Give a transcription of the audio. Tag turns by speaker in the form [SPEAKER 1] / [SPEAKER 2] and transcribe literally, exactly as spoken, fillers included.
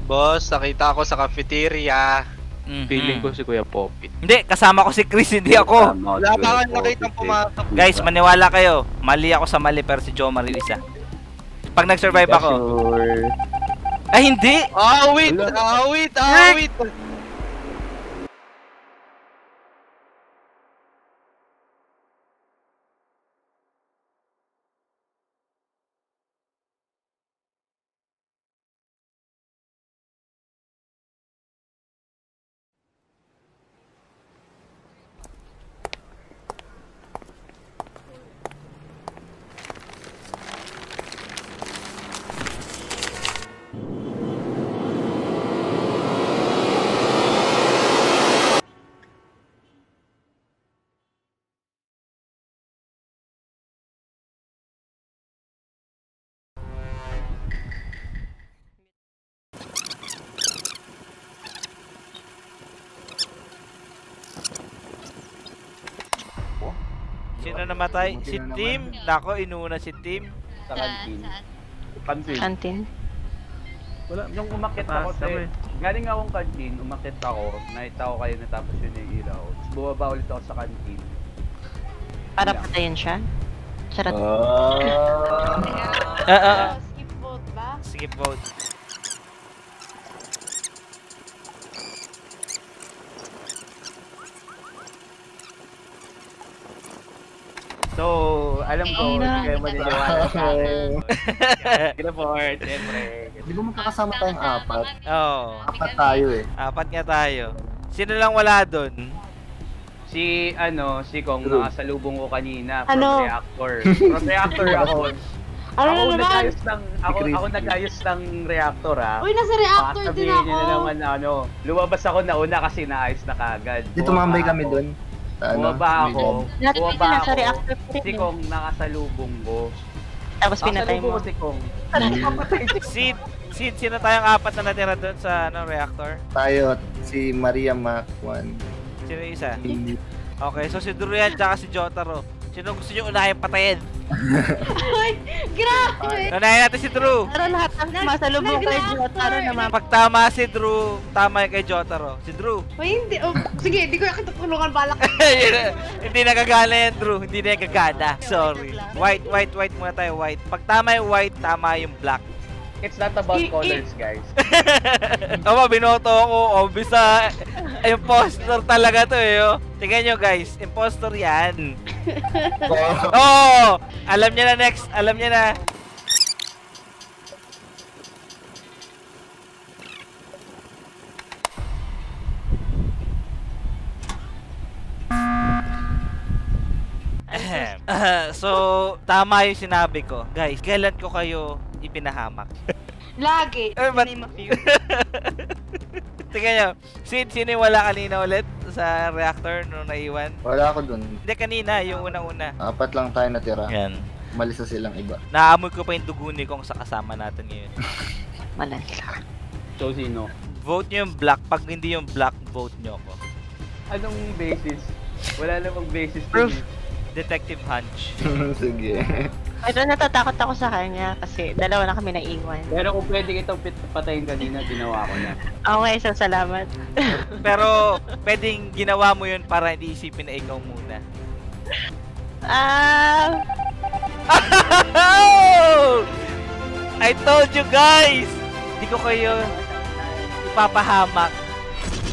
[SPEAKER 1] Boss, nakita ako sa cafeteria.
[SPEAKER 2] Mm-hmm.
[SPEAKER 3] Feeling ko si Kuya Poppy.
[SPEAKER 2] Hindi, kasama ko si Chris, hindi ako.
[SPEAKER 1] Wala pa nga nakita pumasok.
[SPEAKER 2] Guys, maniwala kayo. Mali ako sa mali pero si Jomar yung isa. Pag nag-survive ako.
[SPEAKER 3] Sure.
[SPEAKER 2] Ay, hindi!
[SPEAKER 1] Awit! Awit! Awit!
[SPEAKER 2] Sino namatay? Si Tim? Nako, inuna si Tim.
[SPEAKER 4] Sa kantin.
[SPEAKER 3] Kantin.
[SPEAKER 5] Kantin.
[SPEAKER 4] Wala, yung umakit ako sa galing akong kantin, umakit ako, nakita ko kayo natapos yun yung ilaw. Tapos bumaba ulit ako sa kantin.
[SPEAKER 5] Para patayin siya? Charot.
[SPEAKER 2] Ah, ah, ah.
[SPEAKER 6] Skip vote ba?
[SPEAKER 2] Skip vote.
[SPEAKER 4] So, alam ko, hindi kayo maniniwala sa akin.
[SPEAKER 3] Ginaport, siyempre.
[SPEAKER 7] Hindi ko magkakasama tayong apat.
[SPEAKER 2] Oo.
[SPEAKER 7] Apat tayo eh.
[SPEAKER 2] Apat nga tayo. Sino lang wala doon?
[SPEAKER 4] Si, ano, si Kong
[SPEAKER 7] True.
[SPEAKER 4] nakasalubong ko kanina from
[SPEAKER 6] Ano?
[SPEAKER 4] reactor. From reactor ako.
[SPEAKER 6] Ano
[SPEAKER 4] Ako
[SPEAKER 6] na naman?
[SPEAKER 4] nag-ayos ng, ako, ako nag-ayos ng reactor ha.
[SPEAKER 6] Uy, nasa reactor
[SPEAKER 4] Baka
[SPEAKER 6] din
[SPEAKER 4] sabihin
[SPEAKER 6] ako.
[SPEAKER 4] niyo na naman na ano, lumabas ako na una kasi naayos na kagad.
[SPEAKER 7] Di tumambay kami
[SPEAKER 4] ako.
[SPEAKER 7] doon. Sa ano,
[SPEAKER 4] Bumaba ako,
[SPEAKER 5] Lahat
[SPEAKER 4] bumaba
[SPEAKER 5] dito nasa
[SPEAKER 4] ako,
[SPEAKER 5] reactor pa rin
[SPEAKER 4] si
[SPEAKER 5] eh.
[SPEAKER 4] Kong nakasalubong ko.
[SPEAKER 5] Tapos pinatay
[SPEAKER 4] Nakasalubong
[SPEAKER 5] mo.
[SPEAKER 4] ko si Kong.
[SPEAKER 2] Sid, Sid, sino tayong apat na natira doon sa ano, reactor?
[SPEAKER 7] Tayo, si Maria Mac one.
[SPEAKER 2] Sino yung isa?
[SPEAKER 7] Hindi.
[SPEAKER 2] Okay, so si Durian tsaka si Jotaro. Sino gusto nyo unahin patayin?
[SPEAKER 6] Ay, grabe!
[SPEAKER 2] Unahin natin si Drew.
[SPEAKER 5] Pero lahat ng masalubong kay Jotaro naman.
[SPEAKER 2] Pag tama si Drew, tama yung kay Jotaro. Si Drew.
[SPEAKER 6] Uy, hindi. Oh, sige, hindi ko yung tutulungan balak.
[SPEAKER 2] Hindi nagagana yan, Drew. Hindi nagagana. Sorry. White, white, white muna tayo, white. Pag tama yung white, tama yung black.
[SPEAKER 4] It's not about
[SPEAKER 6] I-
[SPEAKER 4] colors, guys.
[SPEAKER 2] Ako, binoto ako. Obvious na imposter talaga to eh. Oh. Tingnan nyo guys, imposter yan. Oo! Oh, alam niya na next. Alam niya na. Ahem. Ah, so, tama yung sinabi ko. Guys, kailan ko kayo ipinahamak?
[SPEAKER 6] Lagi.
[SPEAKER 2] Eh, ba't-
[SPEAKER 5] Name of you.
[SPEAKER 2] Tingnan nyo, Sid, sino yung wala kanina ulit sa reactor nung naiwan?
[SPEAKER 7] Wala ako dun.
[SPEAKER 2] Hindi, kanina, yung unang-una.
[SPEAKER 7] Apat lang tayo natira.
[SPEAKER 2] Yan.
[SPEAKER 7] Umalis na silang iba.
[SPEAKER 2] Naamoy ko pa yung dugo ni Kong sa kasama natin ngayon.
[SPEAKER 5] Malala.
[SPEAKER 4] So, sino?
[SPEAKER 2] Vote nyo yung black. Pag hindi yung black, vote nyo ako.
[SPEAKER 4] Anong basis? Wala namang basis to
[SPEAKER 5] Proof.
[SPEAKER 4] be.
[SPEAKER 2] Detective Hunch.
[SPEAKER 7] Sige.
[SPEAKER 5] Pero natatakot ako sa kanya kasi dalawa na kami naiwan.
[SPEAKER 4] Pero kung pwede kitang pit- patayin kanina, ginawa ko na.
[SPEAKER 5] Okay, so salamat.
[SPEAKER 2] Pero, pwedeng ginawa mo yun para hindi isipin na ikaw muna.
[SPEAKER 5] Ah,
[SPEAKER 2] I told you guys! Hindi ko kayo ipapahamak.